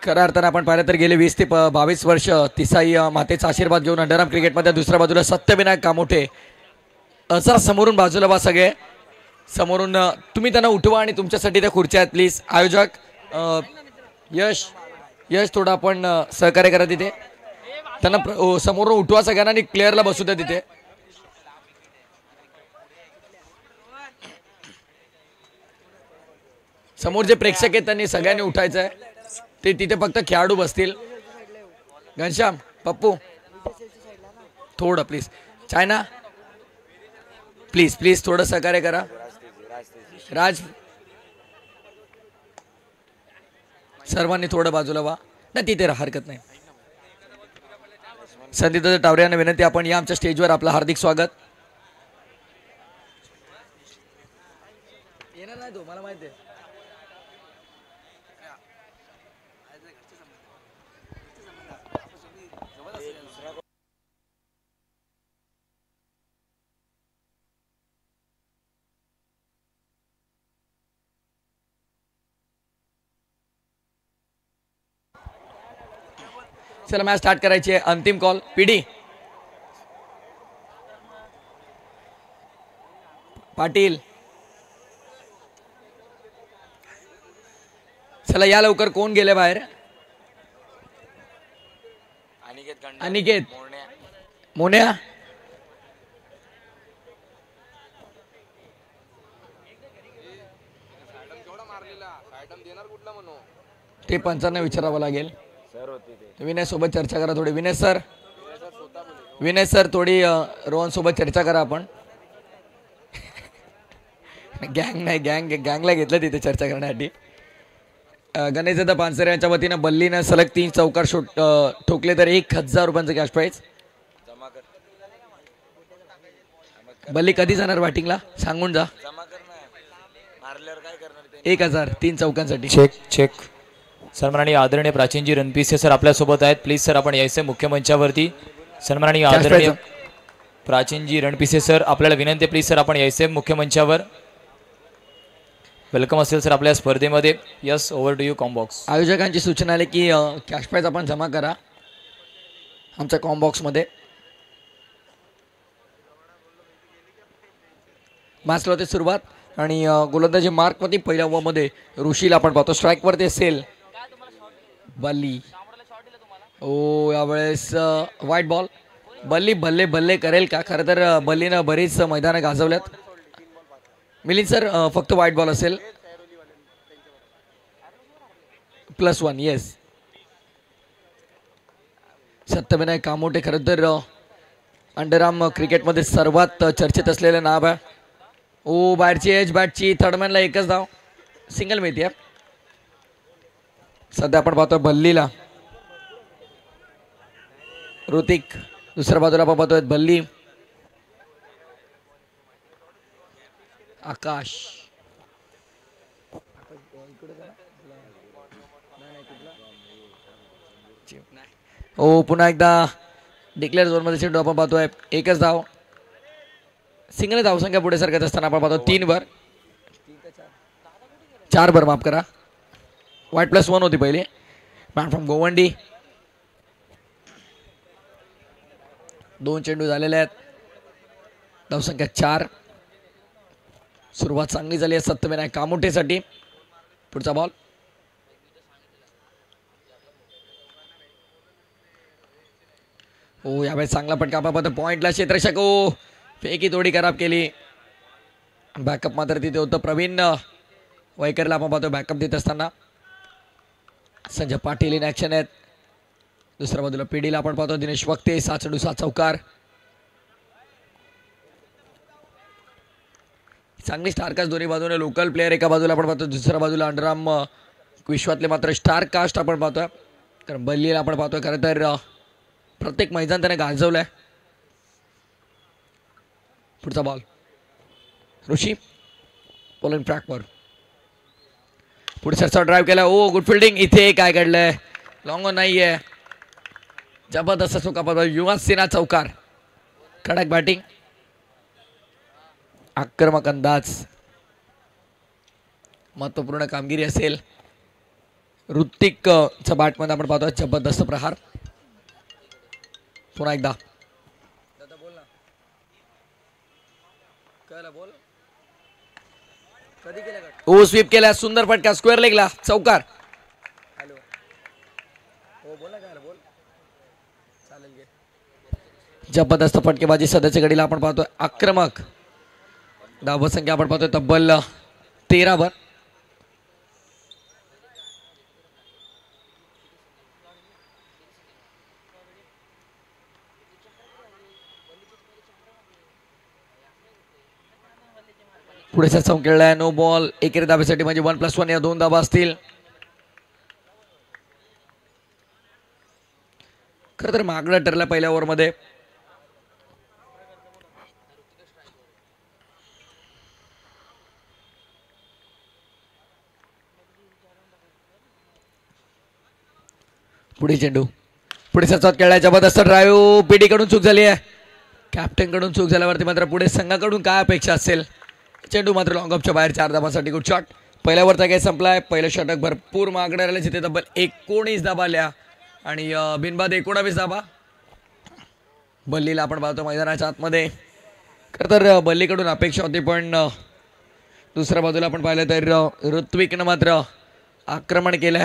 खऱ्या अर्थानं आपण पाहिलं तर गेले 20 ते 22 वर्ष तिसाई मातेचा आशीर्वाद घेऊन अंडरआर्म क्रिकेटमध्ये दुसऱ्या बाजूला सत्यविनायक कामोठे. जरा समोरून बाजूला बा सगळे, समोरून तुम्ही त्यांना उठवा आणि तुमच्यासाठी त्या खुर्च्या आहेत प्लीज. आयोजक यश यश थोडं आपण सहकार्य करा तिथे, त्यांना समोरून उठवा सगळ्यांना आणि प्लेअरला बसू द्या तिथे. समोर जे प्रेक्षक आहेत त्यांनी सगळ्यांनी उठायचं आहे, ते तिथे फक्त खेळाडू बसतील. घनश्याम पप्पू थोडं प्लीज, चायना प्लीज प्लीज थोडं सहकार्य करा. राज सर्वांनी थोडं बाजूला व्हा, नाही तिथे राहा, हरकत नाही. संदीप टावरे यांना विनंती, आपण या आमच्या स्टेजवर, आपलं हार्दिक स्वागत. येणार नाही तो, मला माहिती आहे. चला मॅच स्टार्ट करायची आहे. अंतिम कॉल पीडी पाटील. चला या लवकर, कोण गेले बाहेर? अनिकेत मोन्या. ते पंचांना विचारावं लागेल. विनय सोबत चर्चा करा थोडी. विनय सर थोडी रोहन सोबत चर्चा करा. आपण गँग नाही, गँगला घेतलं तिथे चर्चा करण्यासाठी. गणेशदादा पानसरे यांच्या वतीनं बल्लीनं सलग 3 चौकार ठोकले तर 1000 रुपयांचं कॅश प्राईज. बल्ली कधी जाणार बॅटिंगला सांगून जा. 1000 3 चौकांसाठी. चेक सन्माननीय आदरणीय प्राचीनजी रणपिसे सर आपल्यासोबत आहेत. प्लीज सर आपण यायचे मुख्य मंचावरती. सन्माननीय आदरणीय प्राचीनजी रणपिसे सर आपल्याला विनंती, प्लीज सर आपण यायचे मुख्य मंचावर. वेलकम असेल सर आपल्या स्पर्धेमध्ये. Yes, over to you commbox. आयोजकांची सूचना आली की कॅश प्राईज आपण जमा करा आमच्या कॉम्बॉक्समध्ये. मॅचला होते सुरुवात आणि गोलंदाजी मार्कवरती पहिल्या ओव्हरमध्ये ऋषीला आपण पाहतो स्ट्राईकवरती असेल. बल्ली यावेळेस व्हाईट बॉल. बल्ली भल्ले करेल का? खरं तर बल्लीनं बरीच मैदानं गाजवल्यात. मिलिंद सर फक्त व्हाईट बॉल असेल. +1 येस. सत्यविनायक कामोठे खरं तर अंडरआर्म क्रिकेटमध्ये सर्वात चर्चेत असलेलं नाव आहे. बाहेरची एज बॅटची, थर्डमॅनला एकच धाव, सिंगल मिळते. सध्या आपण पाहतोय बल्लीला ऋतिक, दुसऱ्या बाजूला आपण पाहतोय बल्ली आकाश. पुन्हा एकदा डिक्लेअर झोनमध्ये चेंडू आपण पाहतोय. एकच धाव, सिंगल धावसंख्या पुढे सरकत असताना आपण पाहतो 3 वर 4 वर माफ करा. व्हाईट +1 होती पहिली. Man from Govandi. 2 चेंडू झालेले आहेत, धावसंख्या 4. सुरुवात चांगली झाली आहे सत्यविनायक कामोठेसाठी. पुढचा बॉल यावेळेस चांगला पटका आपण पाहतो पॉइंटला. क्षेत्ररक्षक फेकी थोडी खराब केली. बॅकअप मात्र तिथे होतं. प्रवीण वैकरला आपण पाहतो बॅकअप देत असताना. संजय पाटील इन ॲक्शन आहेत. दुसऱ्या बाजूला पीडीला आपण पाहतो दिनेश वक्ते. 7 चेंडू 7 चौकार. चांगली स्टारकास्ट दोन्ही बाजूने. लोकल प्लेअर एका बाजूला आपण पाहतो, दुसऱ्या बाजूला अंडरआर्म विश्वातले मात्र स्टार कास्ट आपण पाहतोय. कारण बल्लीला आपण पाहतोय खरं तर प्रत्येक मैदान त्याने गाजवलंय. पुढचा बॉल ऋषी बॉलिंग ट्रॅकवर. पुढे सरचा ड्राईव्ह केला. Good fielding. इथे काय घडलंय? लॉंग ऑन नाहीये. जबरदस्त चौका. युवा सेना चौकार. कडक बॅटिंग, आक्रमक अंदाज, महत्वपूर्ण कामगिरी असेल. ऋतिक च्या बॅटमध्ये आपण पाहतोय जबरदस्त प्रहार. पुन्हा एकदा ओ स्वीप केला, सुंदर फटका, स्क्वेअर लेगला, चौकार. जबरदस्त फटकेबाजी सध्याच्या घडीला आपण पाहतोय. आक्रमक धावसंख्या आपण पाहतोय तब्बल 13 वर. पुढे चौक खेळलाय, नो बॉल. एकेरी धाब्यासाठी म्हणजे 1+1 या 2 धाबा असतील. खरं तर मागणं ठरलं पहिल्या ओव्हरमध्ये. पुढे चेंडू, पुढे सचात खेळलाय, जबरदस्त ड्राईव्ह. पीडी कडून चूक झाली आहे, कॅप्टन कडून चूक झाल्यावरती मात्र पुढे संघाकडून काय अपेक्षा असेल. चेंडू मात्र लॉंग ऑफच्या बाहेर, 4 धाबांसाठी गुड शॉट. पहिल्या ओव्हरचा काय संपलाय. पहिलं षटक भरपूर मागणं राहिले, जिथे तब्बल 19 धाबा आल्या आणि बिनबाद 19 धाबा. बल्लीला आपण पाहतो मैदानाच्या आतमध्ये. खरं तर बल्लीकडून अपेक्षा होती, पण दुसऱ्या बाजूला आपण पाहिलं तर ऋत्विकनं मात्र आक्रमण केलंय.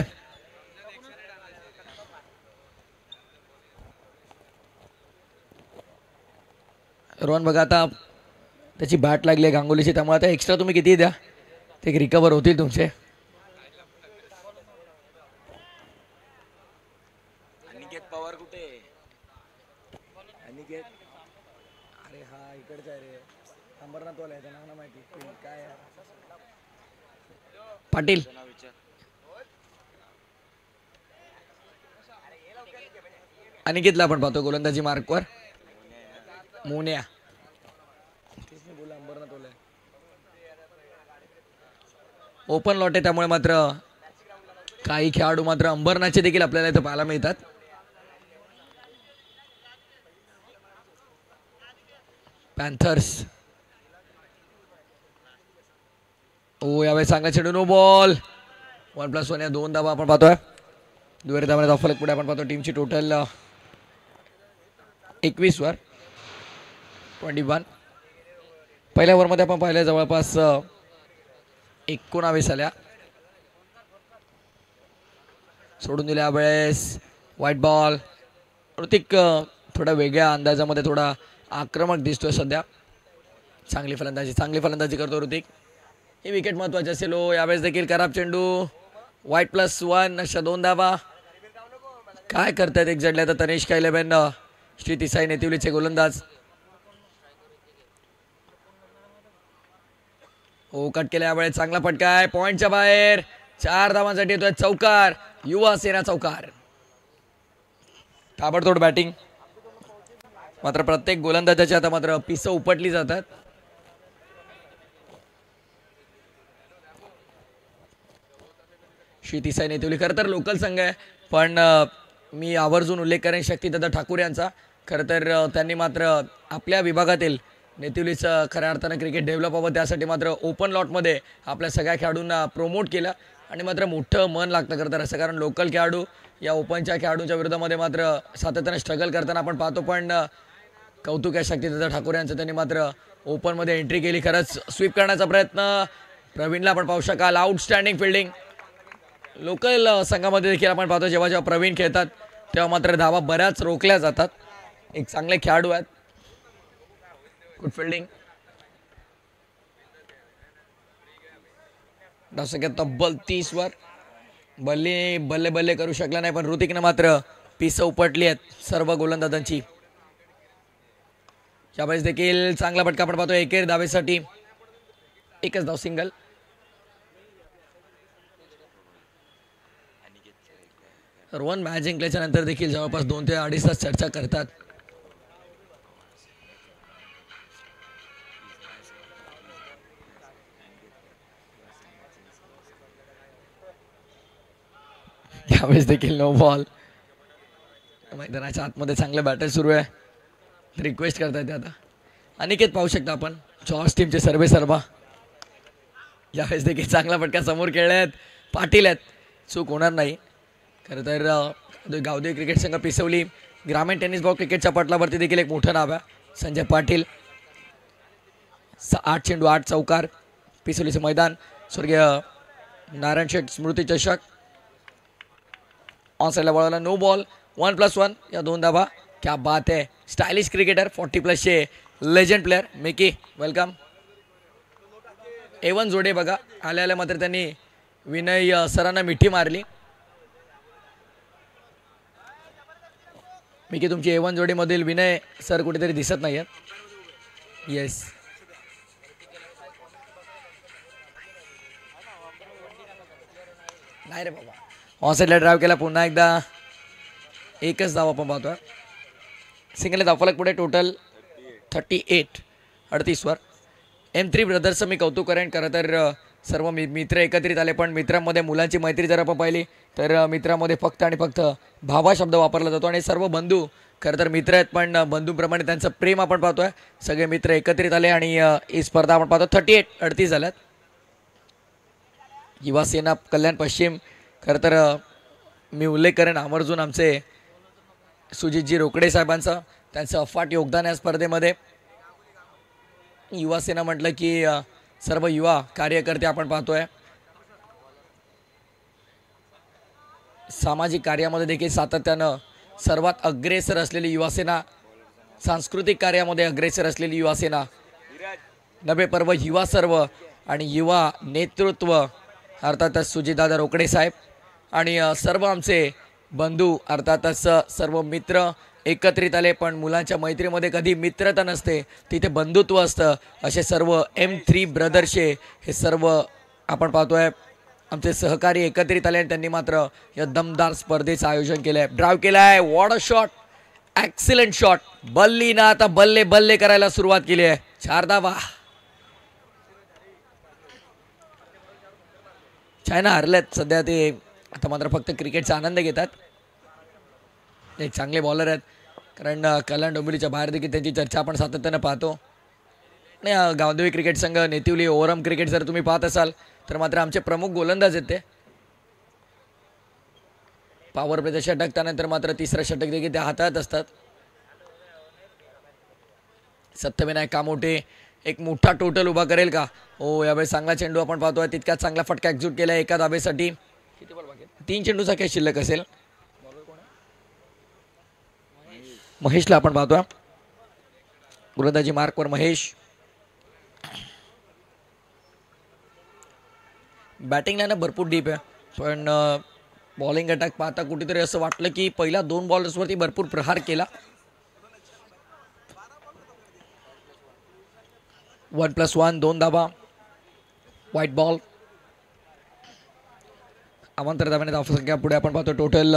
रोहन बघा, आता त्याची बॅट लागली आहे गांगुलीची, त्यामुळे आता एक्स्ट्रा तुम्ही किती द्या ते रिकवर होतील तुमचे. अनिकेत पवार कुठे? अनिकेत, अरे हा इकडचा आहे रे, अंबरनाथ वाला आहे, नाव ना माहिती काय. पाटील, अनिकेतला आपण पाहतो गोलंदाजी मार्कवर. मोन्या, ओपन लॉट आहे, त्यामुळे मात्र काही खेळाडू मात्र अंबरनाथचे देखील आपल्याला इथं पाहायला मिळतात. पॅन्थर्स, ओ यावेळेस चांगला चेंडू, नो बॉल. 1+1 या 2 धाबा आपण पाहतोय. दुहेरी धाब्याचा फलक पुढे आपण पाहतो. टीमची टोटल 21 वर 21. पहिल्या ओव्हरमध्ये आपण पाहिलं जवळपास 19 आल्या. सोडून दिल्या वेळेस व्हाईट बॉल. ऋतिक थोड्या वेगळ्या अंदाजामध्ये थोडा आक्रमक दिसतोय सध्या. चांगली फलंदाजी करतो ऋतिक. ही विकेट महत्वाची असेल. यावेळेस देखील खराब चेंडू. व्हाईट+1 अशा 2 धाबा. काय करतायत एक जडल्या तर तनिष्का 11 श्री तिसाई नेतिवलीचे गोलंदाज. हो कट केल्या यावेळेस चांगला फटका आहे, पॉइंटच्या बाहेर. 4 धावांसाठी येतोय चौकार. युवा सेना चौकार. ताबडतोड बॅटिंग. मात्र प्रत्येक गोलंदाजाची आता मात्र पिसं उपटली जातात. श्री तिसाई नेतिवली खरं तर लोकल संघ आहे, पण मी आवर्जून उल्लेख करेन शक्तिदादा ठाकूर यांचा. खरं तर त्यांनी मात्र आपल्या विभागातील नेतिवलीचं खऱ्या अर्थानं क्रिकेट डेव्हलप व्हावं त्यासाठी मात्र ओपन लॉटमध्ये आपल्या सगळ्या खेळाडूंना प्रोमोट केलं आणि मात्र मोठं मन लागतं करतं असं. कारण लोकल खेळाडू या ओपनच्या खेळाडूंच्या विरोधामध्ये मात्र सातत्याने स्ट्रगल करताना आपण पाहतो. पण कौतुक आहे शक्तिदादा ठाकूर यांचं, त्यांनी मात्र ओपनमध्ये एंट्री केली. खरंच स्वीप करण्याचा प्रयत्न प्रवीणला आपण पाहू शकाल. Outstanding fielding. लोकल संघामध्ये देखील आपण पाहतो जेव्हा जेव्हा प्रवीण खेळतात तेव्हा मात्र धावा बऱ्याच रोखल्या जातात. एक चांगले खेळाडू आहेत. Good fielding. धावसंख्या तब्बल 30 वर. बल्ले बल्ले करू शकला नाही, पण ऋतिकनं मात्र पिसं उपटली आहेत सर्व गोलंदाजांची. यावेळेस देखील चांगला फटका आपण पाहतो. एकेरी धावेसाठी एकच धाव, सिंगल. रोहन मॅच जिंकल्याच्या नंतर देखील जवळपास 2 ते 2.5 तास चर्चा करतात. यावेळेस देखील नो बॉल. मैदानाच्या आतमध्ये चांगलं बॅटर सुरू आहे. रिक्वेस्ट करतायत आता अनिकेत, पाहू शकता आपण जॉर्ज टीमचे सर्वे सर्वा. यावेळेस देखील चांगला फटका समोर खेळले आहेत. पाटील आहेत. चूक होणार नाही. खरं तर गावदेवी क्रिकेट संघ पिसवली ग्रामीण टेनिस बॉल क्रिकेटच्या पटलावरती देखील एक मोठं नाव आहे संजय पाटील. 8 चेंडू 8 चौकार. पिसवलीचं मैदान स्वर्गीय नारायण शेठ स्मृती चषक. ऑन साईडला वळवला नो बॉल 1+1 या 2 धाबा. क्या बात आहे. स्टायलिश क्रिकेटर 40+चे legend player Mickey welcome. A1 जोडे बघा आल्या मात्र त्यांनी विनय सरांना मिठी मारली. मिकी तुमची A1 जोडीमधील विनय सर कुठेतरी दिसत नाही आहेत. येस नाही रे बाबा. ऑन साईडला ड्राईव्ह केला पुन्हा एकदा. एकच धाव आपण पाहतोय. सिंगल धावफलक पुढे टोटल 38 वर. M3 ब्रदर्सचं मी कौतुक करेन. खरं तर सर्व मित्र एकत्रित आले पण मित्रांमध्ये मुलांची मैत्री जर आपण पाहिली तर मित्रामध्ये फक्त आणि फक्त भावा शब्द वापरला जातो आणि सर्व बंधू खरं तर मित्र आहेत पण बंधूप्रमाणे त्यांचं प्रेम आपण पाहतोय. सगळे मित्र एकत्रित आले आणि ही स्पर्धा आपण पाहतो 38 झाल्यात. युवा सेना कल्याण पश्चिम खरं तर मी उल्लेख करेन आवर्जून आमचे सुजितजी रोकडे साहेबांचं. त्यांचं अफाट योगदान या स्पर्धेमध्ये. युवा सेना म्हटलं की सर्व युवा कार्यकर्ते आपण पाहतोय. सामाजिक कार्यामध्ये देखील सातत्यानं सर्वात अग्रेसर असलेली युवा सेना. सांस्कृतिक कार्यामध्ये अग्रेसर असलेली युवा सेना. नवे पर्व युवा सर्व आणि युवा नेतृत्व अर्थातच सुजितदादा रोकडे साहेब आणि सर्व आमचे बंधू अर्थातच सर्व मित्र एकत्रित आले. पण मुलांच्या मैत्रीमध्ये कधी मित्रता नसते तिथे बंधुत्व असतं. असे सर्व M3 ब्रदर्सचे हे सर्व आपण पाहतोय आमचे सहकारी एकत्रित आले आणि त्यांनी मात्र या दमदार स्पर्धेचं आयोजन केलं आहे. ड्राईव्ह केला आहे. What a shot. Excellent shot. बल्लीनं आता बल्ले बल्ले करायला सुरुवात केली आहे. 4 धावा. चायना हरल्यात सध्या. ते आता मात्र फक्त क्रिकेटचा आनंद घेतात. एक चांगले बॉलर आहेत कारण कल्याण डोंबिवलीच्या बाहेर देखील त्यांची चर्चा आपण सातत्यानं पाहतो. आणि गावदेवी क्रिकेट संघ नेतिवली ओव्हरआर्म क्रिकेट जर तुम्ही पाहत असाल तर मात्र आमचे प्रमुख गोलंदाज आहेत ते. पॉवर प्लेचं षटक त्यानंतर मात्र तिसरं षटक देखील ते हाताळत असतात. सत्यविनायक कामोठे एक मोठा टोटल उभा करेल का. हो यावेळेस चांगला चेंडू आपण पाहतोय. तितक्याच चांगला फटका एक्झिक्यूट केला एका धाबेसाठी. 3 चेंडूचा काय शिल्लक असेल. महेशला आपण पाहतोय. गोलंदाजी मार्कवर महेश. बॅटिंग लाईन भरपूर डीप आहे पण बॉलिंग अटॅक पाहता कुठेतरी असं वाटलं की पहिल्या 2 बॉलर्सवरती भरपूर प्रहार केला. 1+1 2 धाबा. White ball. अवांतर धाब्याने धावसंख्या पुढे आपण पाहतो टोटल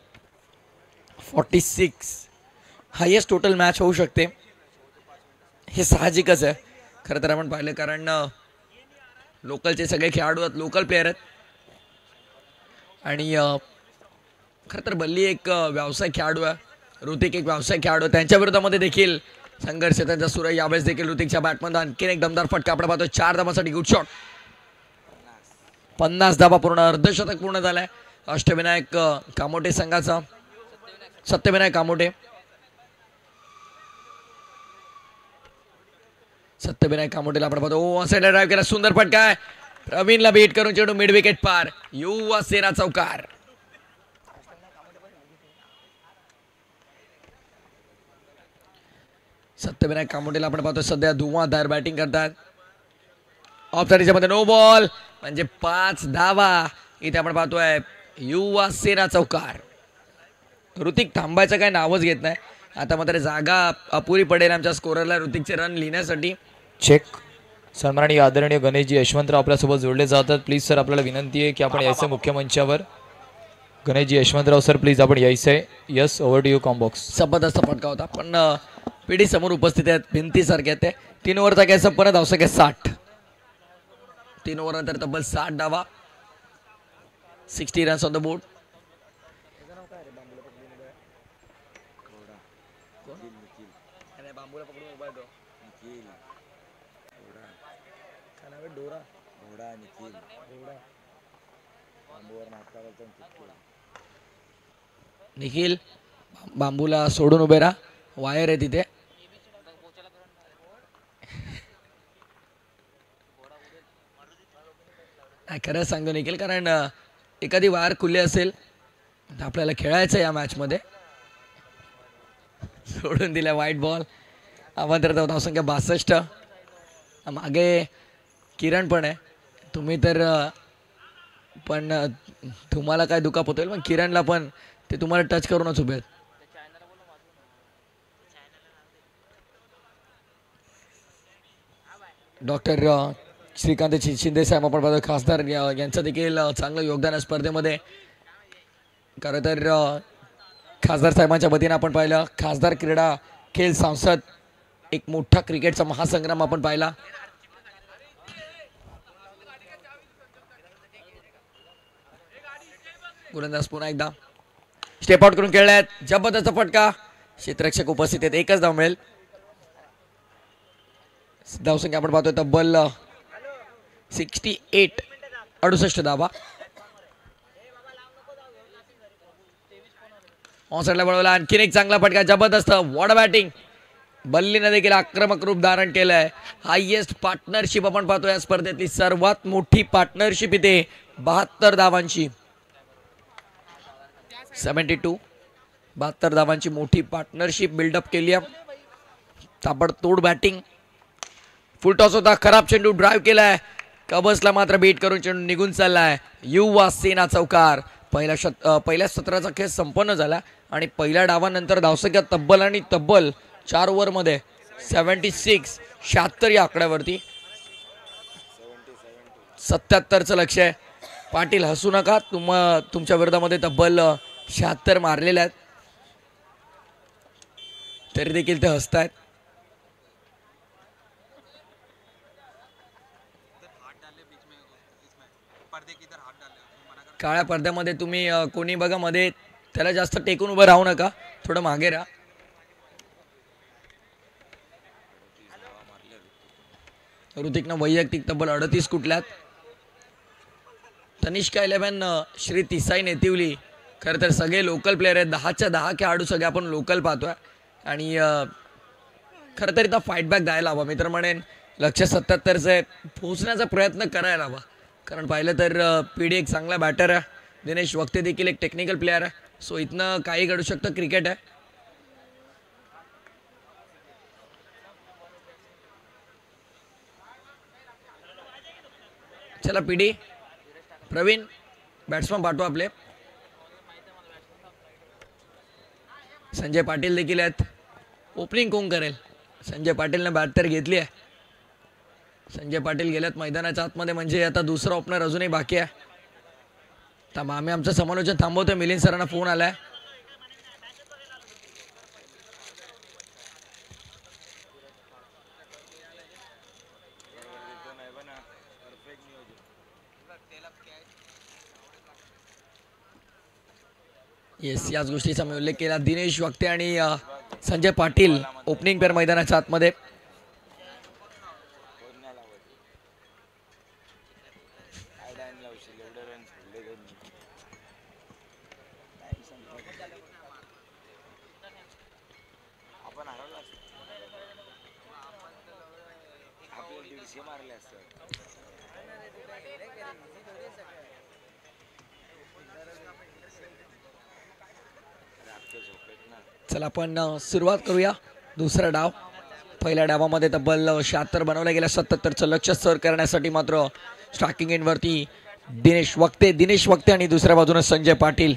46. हायेस्ट टोटल मॅच होऊ शकते हे साहजिकच आहे खरं तर आपण पाहिलं कारण लोकलचे सगळे खेळाडू आहेत. लोकल प्लेयर आहेत आणि खरं तर बल्ली एक व्यावसायिक खेळाडू आहे. ऋतिक एक व्यावसायिक खेळाडू. त्यांच्या विरोधामध्ये देखील संघर्ष त्यांचा सुरू आहे. यावेळेस देखील ऋतिकच्या बॅटमध्ये आणखीन एक दमदार फटका आपण पाहतो. 4 धाबासाठी गुड शॉट. 50 धाबा पूर्ण. अर्धशतक पूर्ण झालाय अष्टविनायक कामोठे संघाचा. सत्यविनायक कामोठे. सत्यविनायक कामोठेला आपण पाहतो. ओ साईडला ड्राईव्ह केला. सुंदर फटका आहे. प्रवीणला बीट करून चेंडू मिड विकेट पार. युवा सेना चौकार. सत्यविनायक कामोठेला आपण पाहतो सध्या धुवाधार बॅटिंग करतात. ऑफ साईडच्या मध्ये नो बॉल म्हणजे 5 धावा. इथे आपण पाहतोय युवा सेना चौकार. ऋतिक थांबायचं काय नावच घेत नाही. आता मात्र जागा अपुरी पडेल आमच्या स्कोररला ऋतिकचे रन लिहिण्यासाठी. चेक. सन्माननीय आदरणीय गणेशजी यशवंतराव आपल्यासोबत जोडले जातात. प्लीज सर आपल्याला विनंती आहे की आपण यायचं मुख्य मंचावर. गणेशजी यशवंतराव सर प्लीज आपण यायचंय. Yes over to you comm box. जबरदस्त फटका होता पण पिढी समोर उपस्थित आहेत. भिंतीसारख्या आहेत. 3 ओव्हरचा काय संपन्न धावसंख्या 60. 3 ओव्हर नंतर तब्बल 60 धावा. 60 runs on the board. Nikhil बांबूला सोडून उभे राहा, वायर आहे तिथे. खरंच सांगतो निखिल, कारण एखादी वायर खुली असेल तर आपल्याला खेळायचं या मॅच मध्ये. सोडून दिला व्हाईट बॉल. आपण तर धावसंख्या 62. मागे किरण पण आहे. तुम्ही तर पण तुम्हाला काय दुखापत होईल, पण किरणला पण ते तुम्हाला टच करूनच उभे आहेत. डॉक्टर श्रीकांत शिंदे साहेब आपण पाहतो, खासदार यांचं देखील चांगलं योगदान आहे स्पर्धेमध्ये. खरं तर खासदार साहेबांच्या वतीने आपण पाहिलं, खासदार क्रीडा खेल संसद एक मोठा क्रिकेटचा महासंग्राम आपण पाहिला. गोलंदाज पुन्हा एकदा स्टेप आउट करून खेळल्यात. जबरदस्त फटका, क्षेत्ररक्षक उपस्थित आहेत, एकच धाव मिळेल. धावसंख्या आपण पाहतोय तब्बल 68, 68 धावा. ऑनसाइडला बनवला, आणखीन एक चांगला फटका, जबरदस्त वॉट बॅटिंग. बल्लीनं देखील आक्रमक रूप धारण केलंय. हायएस्ट पार्टनरशिप आपण पाहतोय या स्पर्धेतली सर्वात मोठी पार्टनरशिप इथे 72 धावांची. 72 धावांची मोठी पार्टनरशिप बिल्डअप केली आहे. ताबडतोड बॅटिंग, फुल टॉस होता, खराब चेंडू ड्राईव्ह केलाय, कबसला मात्र बीट करून चेंडू निघून चाललाय. युवा सेना चौकार. पहिल्या सत्राचा खेळ संपन्न झाला आणि पहिल्या डावानंतर धावसंख्या तब्बल आणि तब्बल 4 ओव्हरमध्ये 76, 76 या आकड्यावरती. 77चं लक्ष आहे. पाटील हसू नका, तुमच्या विरोधामध्ये तब्बल 76 मारलेले आहेत, तरी देखील ते हसतायत. काळ्या पडद्यामध्ये तुम्ही कोणी बघा मध्ये, त्याला जास्त टेकून उभं राहू नका, थोडं मागे राहा. ऋतिकनं वैयक्तिक तब्बल 38 कुठल्यात. तनिष्का 11 श्री तिसाई नेतिवली. खरं तर सगळे लोकल प्लेयर आहेत, 10च्या 10 खेळाडू सगळे आपण लोकल पाहतोय. आणि खरं तर इथं फाईट बॅक द्यायला हवा. मी तर म्हणेन लक्ष्य 77चं पोहोचण्याचा प्रयत्न करायला हवा. कारण पाहिलं तर पीडी एक चांगला बॅटर आहे, दिनेश वक्ते देखील एक टेक्निकल प्लेयर आहे. सो इथनं काही घडू शकतं, क्रिकेट आहे. चला पीडी, प्रवीण बॅट्समन पाठवा आपले. संजय पाटील देखील आहेत. ओपनिंग कोण करेल? संजय पाटीलने बॅट तर घेतली आहे. संजय पाटील गेल्यात मैदानाच्या आतमध्ये, म्हणजे आता दुसरा ओपनर अजूनही बाकी आहे. तर आम्ही आमचं समालोचन थांबवतोय. मिलिंद सरांना फोन आलाय. येस, याच गोष्टीचा मी उल्लेख केला. दिनेश वक्ते आणि संजय पाटील ओपनिंग पेअर मैदानाच्या आतमध्ये. चला आपण सुरुवात करूया. दुसरा डाव. पहिल्या डावामध्ये तब्बल 76 बनवला गेला. 77चं लक्ष्य सर करण्यासाठी मात्र स्ट्रायकिंग एंडवरती दिनेश वक्ते आणि दुसऱ्या बाजूने संजय पाटील.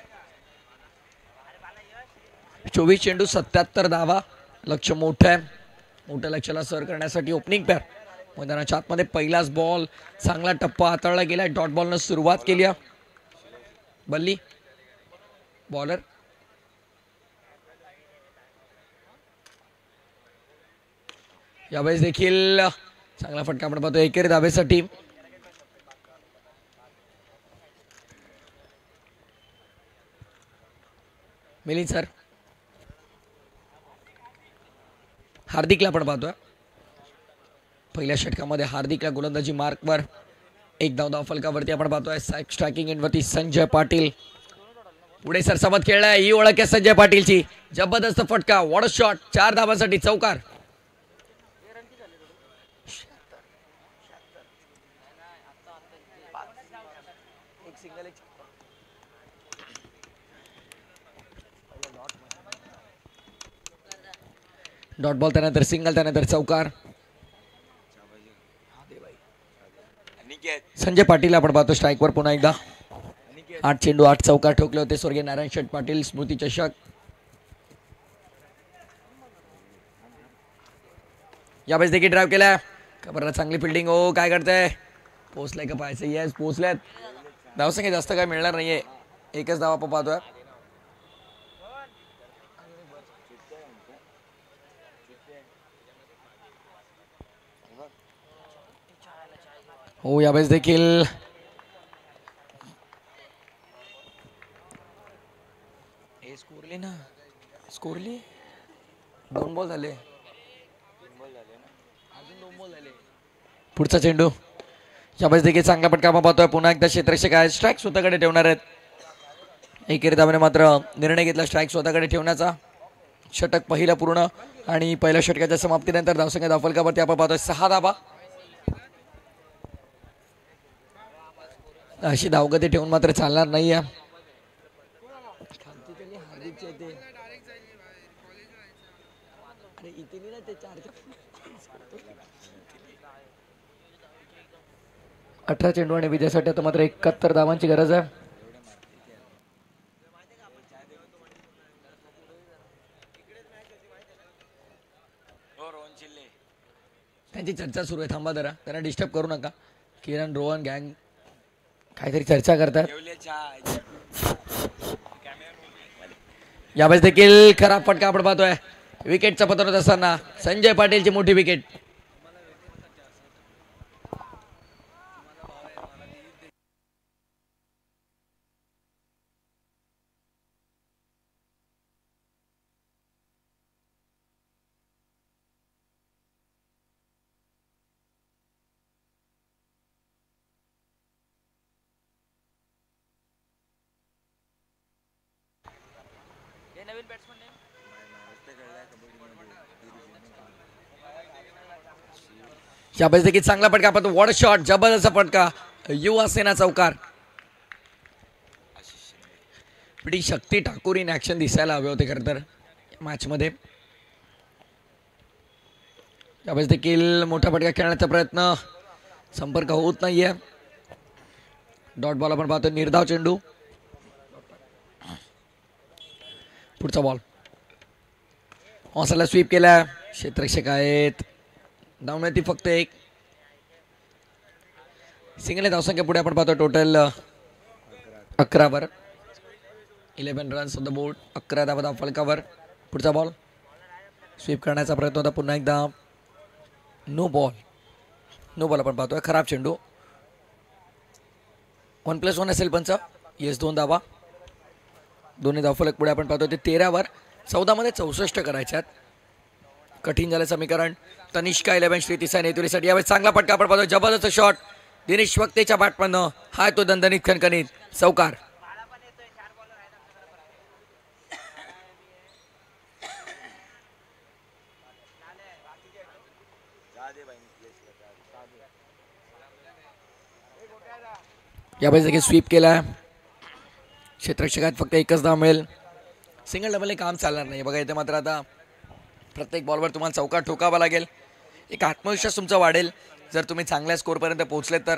24 चेंडू 77 धावा. लक्ष्य मोठं आहे. मोठ्या लक्ष्याला सर करण्यासाठी ओपनिंग पेअर मैदानाच्या आतमध्ये. पहिलाच बॉल, चांगला टप्पा हाताळला गेला. डॉट बॉलनं सुरुवात केली. बल्ली बॉलर. यावेळेस देखील चांगला फटका आपण पाहतो एकेरी धावेसाठी. मिलिंद सर, हार्दिकला आपण पाहतोय. पहिल्या षटकामध्ये हार्दिकला गोलंदाजी मार्कवर एक धाव फलकावरती आपण पाहतोय स्ट्रायकिंग एंडवरती संजय पाटील. पुढे सरसबत खेळलाय, ही ओळख आहे संजय पाटीलची. जबरदस्त फटका, वॉट अ शॉट, 4 धावांसाठी चौकार. डॉट बॉल, त्यानंतर सिंगल, त्यानंतर चौकार. संजय पाटील आपण पाहतो स्ट्राईकवर पुन्हा एकदा. 8 चेंडू 8 चौकार ठोकले होते स्वर्गीय नारायण शेठ पाटील स्मृती चषक. यावेळेस देखील ड्राईव्ह केलाय, खबरला चांगली फिल्डिंग. हो काय करताय, पोहोचलाय का पाहायचं. येस पोहोचल्यात. धावसंख्या जास्त काय मिळणार नाहीये, एकच धाव आपण पाहतोय. हो यावेळेस देखील स्कोरली ना, स्कोरली 2 बॉल झाले, अजून 2 बॉल झाले. पुढचा चेंडू यावेळेस देखील चांगला फटका आपण पाहतोय. पुन्हा एकदा क्षेत्ररक्षक आहे, स्ट्राईक स्वतःकडे ठेवणार आहेत. एकेरी धावाने मात्र निर्णय घेतला स्ट्राईक स्वतःकडे ठेवण्याचा. षटक पहिला पूर्ण आणि पहिल्या षटकाच्या समाप्तीनंतर धावसंख्या धावफलकावरती आपण पाहतोय 6 धावा. अशी धावगती ठेवून मात्र चालणार नाही आहे. अठरा चेंडू आणि विजयासाठी आता मात्र 71 धावांची गरज आहे. त्यांची चर्चा सुरू आहे, थांबा जरा, त्यांना डिस्टर्ब करू नका. किरण रोहन गँग काहीतरी चर्चा करतात. यावेळेस देखील खराब फटका आपण पाहतोय. विकेटचा पतन होत असताना संजय पाटीलची मोठी विकेट. यावेळेस देखील चांगला फटका पाहतो, वॉट शॉट, जबरदस्त फटका, युवा सेना चौकार. पण शक्ती ठाकूर इन ऍक्शन दिसायला हवे होते खरं तर मॅच मध्ये. यावेळेस देखील मोठा फटका खेळण्याचा प्रयत्न, संपर्क होत नाहीये. डॉट बॉल आपण पाहतो, निर्धाव चेंडू. पुढचा बॉल हॉसला स्वीप केला, क्षेत्ररक्षक आहेत. धावण्याची फक्त 1 सिंगल. धावसंख्या पुढे आपण पाहतो टोटल 11 वर. 11 रन्स ऑन द बोर्ड, 11 धावा फलकावर. पुढचा बॉल स्वीप करण्याचा प्रयत्न होता, पुन्हा एकदा नो बॉल. नो बॉल आपण पाहतोय, खराब चेंडू. 1+1 असेल पंच. येस 2 धावा, दोन्ही धावफलक पुढे आपण पाहतो ते 13 वर. 14 मध्ये 64 करायच्यात. कठीण झालं समीकरण. तनिष्का 11 श्री तिसा नेतुरीसाठी. यावेळेस चांगला फटका आपण पाहतो, जबरदस्त शॉट दिनेश वक्तेच्या बॅटमधनं. हाय तो दणदणीत खणखणीत चौकार. यावेळेस देखील स्वीप केला, क्षेत्ररक्षकात फक्त 1च धाव मिळेल. सिंगल डबल हे काम चालणार नाही बघा. इथे मात्र आता प्रत्येक बॉलवर तुम्हाला चौकार ठोकावा लागेल. एक आत्मविश्वास तुमचा वाढेल जर तुम्ही चांगल्या स्कोरपर्यंत पोहोचले तर.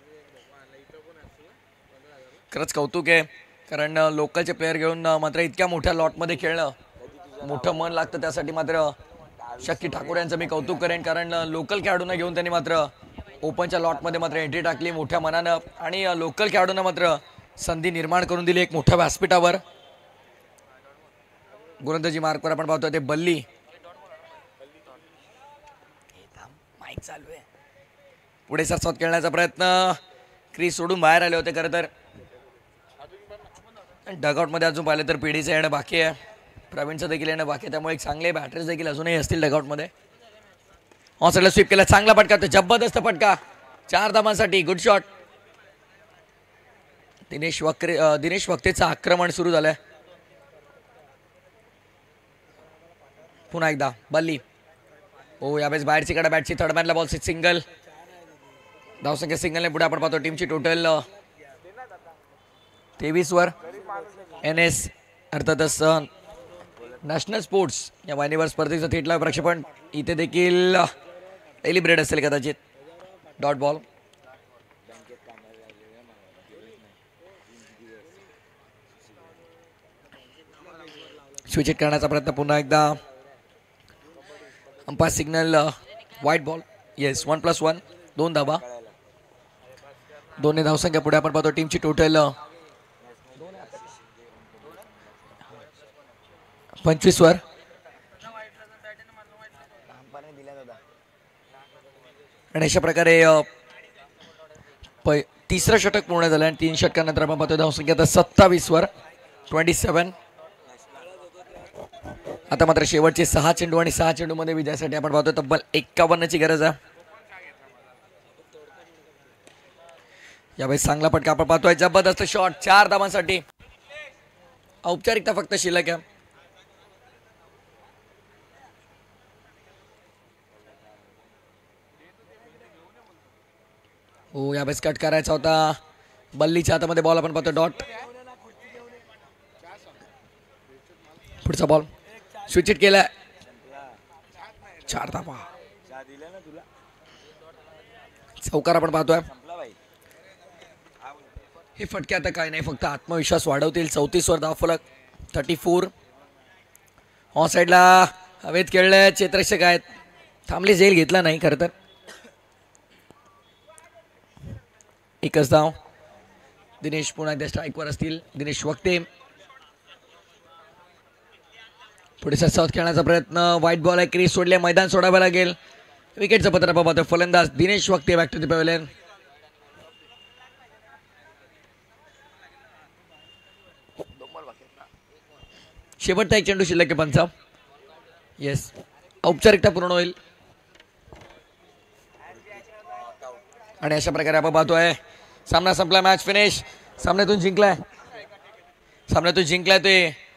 खरंच कौतुक आहे, कारण लोकलचे प्लेयर घेऊन मात्र इतक्या मोठ्या लॉटमध्ये खेळणं मोठं मन लागतं. त्यासाठी मात्र शक्ती ठाकूर यांचं मी कौतुक करेन, कारण लोकल खेळाडूंना घेऊन त्यांनी मात्र ओपनच्या लॉटमध्ये मात्र एंट्री टाकली मोठ्या मनानं आणि लोकल खेळाडूंना मात्र संधी निर्माण करून दिली एक मोठ्या व्यासपीठावर. गोलंदाजी मार्कवर आपण पाहतोय ते बल्ली. माईक चालू आहे. पुढे सरसावत खेळण्याचा प्रयत्न, क्रीज सोडून बाहेर आले होते खरं तर. डगआउटमध्ये अजून पाहिलं तर पिढीचं येणं बाकी आहे, प्रवीणचं देखील येणं बाकी आहे. त्यामुळे एक चांगले बॅटर्स देखील अजूनही असतील डगआउटमध्ये. ऑनसाइडला स्वीप केला, चांगला फटका, जबरदस्त फटका 4 धावांसाठी. गुड शॉट, दिनेश वक्तेचं आक्रमण सुरू झालंय. पुन्हा एकदा बल्ली. हो यावेळेस बाहेरची कडा बॅटची थर्ड मॅनला बॉल सिंगल. धावसंख्या सिंगलने पुढे आपण पाहतो. टीमची टोटल 23 वर. NS अर्थातच नॅशनल स्पोर्ट्स या वाहिनीवर स्पर्धेचं थेट लाईव्ह प्रक्षेपण. इथे देखील सेलिब्रेट असेल कदाचित. Dot ball. स्विच हिट करण्याचा प्रयत्न पुन्हा एकदा. Umpire signal white ball. Yes 1+1 2 धावा. दोन्ही धावसंख्या पुढे आपण पाहतो. टीमची टोटल 25 वर. आणि अशा प्रकारे तिसरं षटक पूर्ण झालं आणि 3 षटकानंतर आपण पाहतो धावसंख्या आता 27 वर 27. आता मात्र शेवटचे 6 चेंडू आणि 6 चेंडूमध्ये विजयासाठी आपण पाहतो तब्बल 51ची गरज आहे. यावेळेस चांगला फटका आपण पाहतोय. जबरदस्त शॉट 4 धावांसाठी. औपचारिकता फक्त शिल्लक आहे. हो यावेळेस कट करायचा होता. बल्लीच्या हातामध्ये बॉल आपण पाहतो. डॉट. पुढचा बॉल स्विच हिट केलाय. 4 धावा. चौकार आपण पाहतोय. हे फटके आता काय नाही फक्त आत्मविश्वास वाढवतील. 34 वर धावफलक 34. ऑन साईडला हवेत खेळले. क्षेत्ररक्षक आहेत. थांबले. झेल घेतला नाही खरं तर. एकच धाव. दिनेश पुन्हा एकदा स्ट्राईकवर असतील. दिनेश वक्ते पुढे सरसावत खेळण्याचा प्रयत्न. व्हाईट बॉल आहे. क्रीज सोडले. मैदान सोडावं लागेल. विकेटचं पत्र पाहतो. फलंदाज दिनेश वक्ते बॅक टू द पॅव्हेलियन. शेवटचा एक चेंडू शिल्लक आहे पंचा. येस औपचारिकता पूर्ण होईल. आणि अशा प्रकारे आपण पाहतोय सामना संपला. Match finish. सामन्यातून जिंकलाय ते